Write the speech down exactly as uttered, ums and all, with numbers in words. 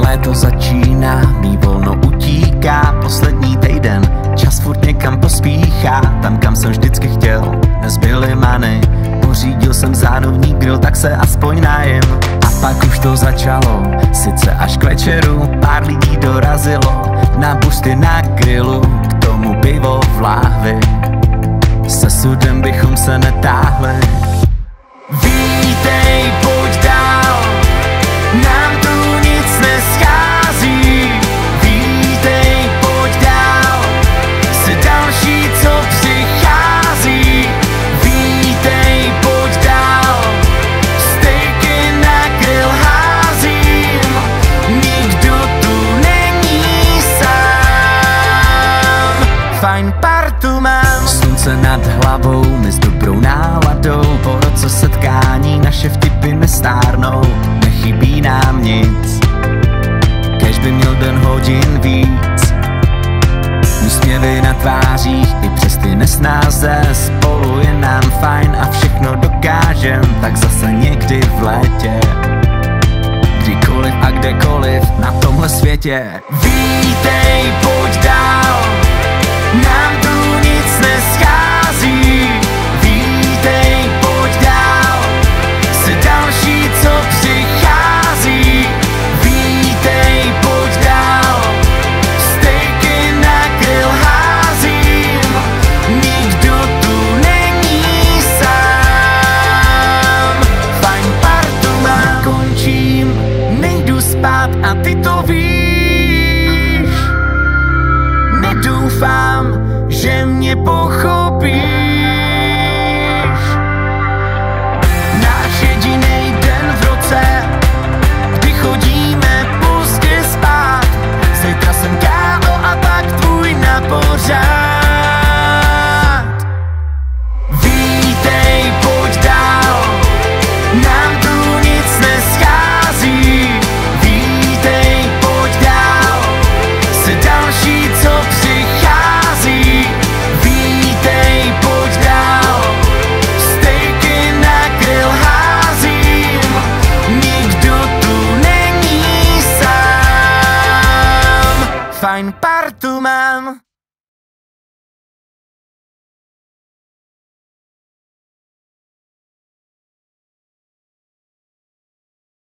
léto začíná, mý volno utíká, poslední týden, čas furt někam pospíchá, tam kam jsem vždycky chtěl, nezbyly many, pořídil jsem zánovní grill, tak se aspoň najím. A pak už to začalo, sice až k večeru, pár lidí dorazilo, na bušty na grillu, k tomu pivo v láhvi, se sudem bychom se netáhli. Vítej, pojď dál, nám tu nic neschází. Vítej, pojď dál, jsi další, co přichází. Vítej, pojď dál, stejky na grill házím, nikdo tu není sám. Fajn partu mám, slunce nad hlavou, my s dobrou náladou, po roce setkání naše vtipy nestárnou, nechybí nám nic, kež by měl den hodin víc. Úsměvy na tvářích i přes ty nesnáze, spolu je nám fajn a všechno dokážem, tak zase někdy v létě, kdykoliv a kdekoliv na tomhle světě. Vítej, pojď dál, nám tu nic neschází. Vítej, pojď dál, jsi další, co přichází. Vítej, pojď dál, stejky na grill házím, nikdo tu není sám. Fajn partu mám, končím, nejdu spát a ty to víš. Nedoufám, že mě pochopíš. Náš jedinej den v roce, kdy chodíme pozdě spát. Zítra jsem kámo a pak tvůj na pořád. Vítej, pojď dál, nám tu nic neschází. Vítej, pojď dál, jsi další, co přichází. Vítej, pojď dál, stejky na grill házím, nikdo tu není sám. Fajn partu mám.